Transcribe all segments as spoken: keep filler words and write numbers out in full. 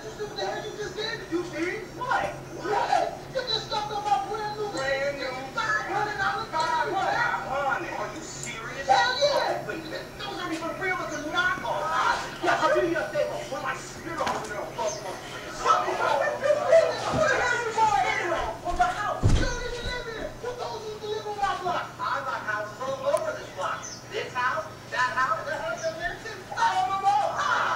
You see what the hell you just did? You see? What? What? You just stuck on my brand new brand new five hundred dollar five hundred. Are you serious? Hell yeah! Wait, those aren't even real. It's a knockoff. Yeah, I'll do you a favor. When my spirit over there, fuck my face. What the hell is you going anyway? What's the house? You don't even live here. Who told you to live on my block? I got houses all over this block. This house, that house, the house that lives in, all of them all.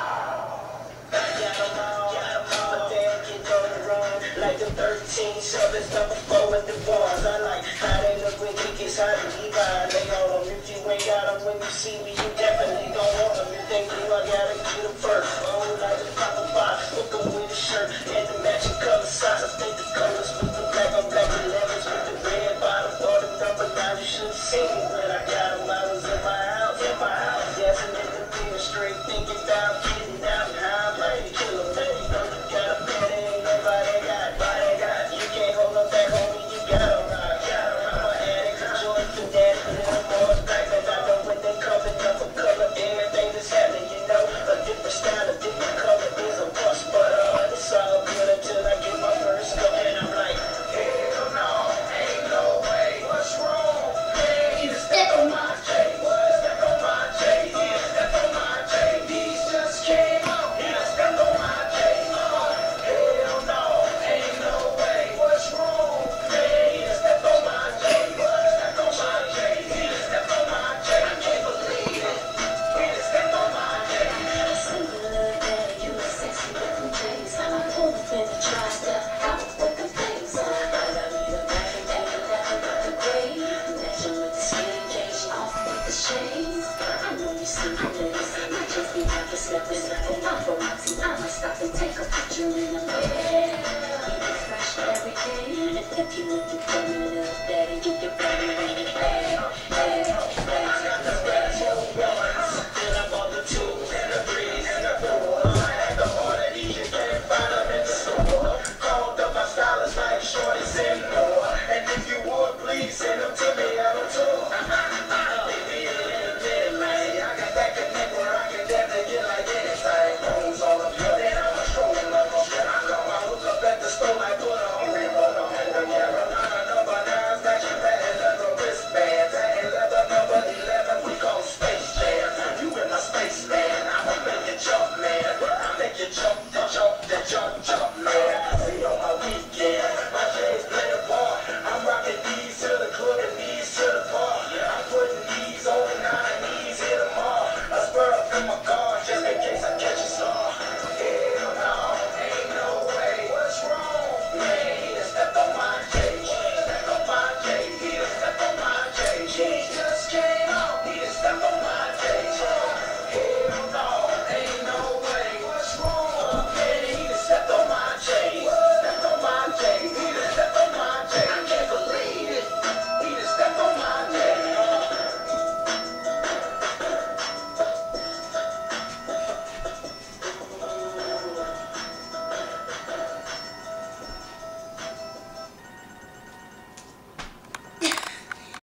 Like the thirteen, shoving stuff before with the bars. I like how they look when he gets hot and he violate on them. If you ain't got them when you see me, you definitely gon' want them. You think you, I gotta get them first. Oh, like the pop a box, hook them with a shirt and the matching color socks. I think the colors with the black on black elevens with the red bottom for the number. Now you should see me when I got them. I was in my house, in my house, dancing in the beer straight, thinking about getting out and how I'm ready to kill them. Baby, know you got a pen, ain't nobody got. You can't hold up that homie, you gotta ride. I'm an addict, enjoy to that, a little more back. And I know when they coming up a color, everything that's happening, you know. A different style, a different color is a must. But uh, it's all good until I get my first go. And I'm like, hell no, ain't no way. What's wrong? Man, you step on my J. What? Step on my J. Yeah, step on my J. These just came out. Yeah, step on my J. Uh, hell no, ain't no way. What's wrong? Man, step on my J. What? Step on my J. Yeah, step on my J. I can't believe it. Yeah, step on my J. I see you look better, you look sexy with them J's. I pull up in the dry step out with the face. I got me the bag and take it down with the gray. Matching with the skin cage, off with the shades. I know you see me ladies, I just be happy stepping up and off for my team. I might stop and take a picture in the bed. Keep it fresh every day. If you look coming up, daddy, you can find me in the bed.